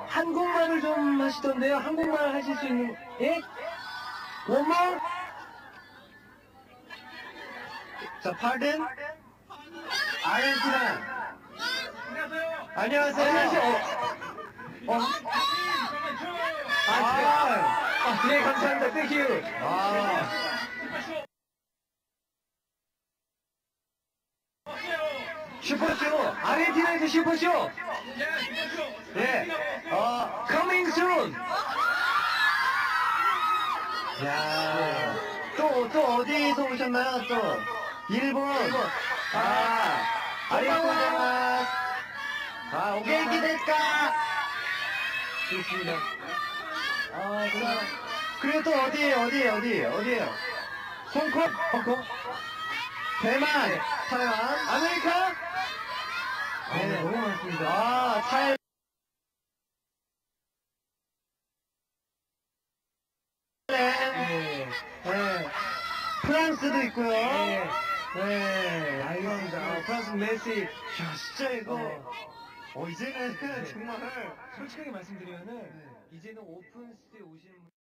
한국말을 좀 하시던데요. 한국말 하실 수 있는, 예? One more? 자, pardon? 아르헨티나. 안녕하세요. 안녕하세요. 네, 감사합니다. Thank you. 슈퍼쇼. 아르헨티나에서 슈퍼쇼. 네. Coming soon. 야, 또 어디에서 오셨나요? 또 일본. 아리가토. 오게이키 데스까? 좋습니다. 그리고 또 어디에요? 홍콩? 대만, 타이완, 아메리카? 네, 너무 많습니다. 네. 프랑스도 있고요. 네, 알겠습니다. 프랑스 메시. 야, 진짜 이거. 이제는 정말 솔직하게 말씀드리면은 이제는 오픈스에 오시는